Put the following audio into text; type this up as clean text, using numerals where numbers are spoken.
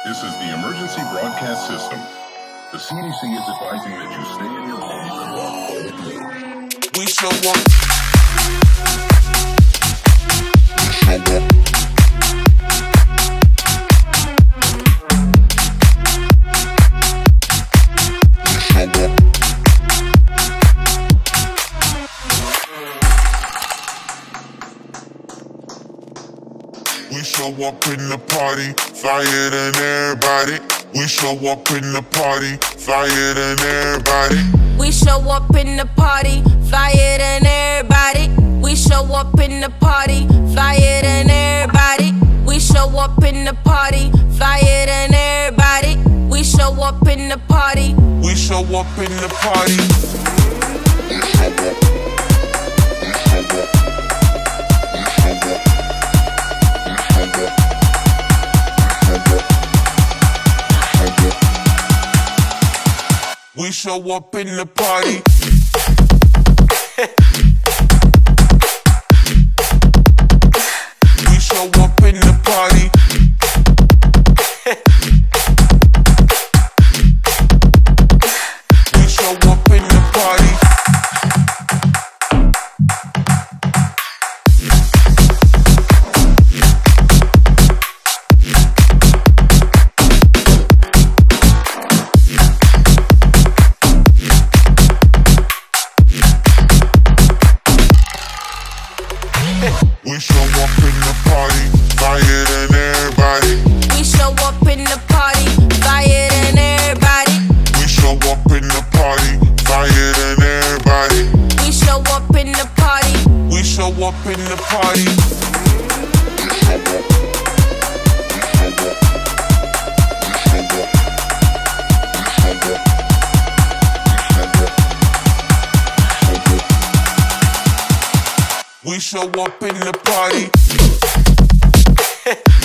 This is the emergency broadcast system. The CDC is advising that you stay in your homes and lock all doors. We show up. We show up in the party, flyer than everybody. We show up in the party, flyer than everybody. We show up in the party, flyer than everybody. We show up in the party, flyer than everybody. We show up in the party, flyer than everybody. We show up in the party. We show up in the party. We show up in the party. We show up in the party. We show up in the party. We show up in the party, flyer than everybody. We show up in the party, flyer than everybody. We show up in the party, flyer than everybody. We show up in the party. We show up in the party. We show up in the party.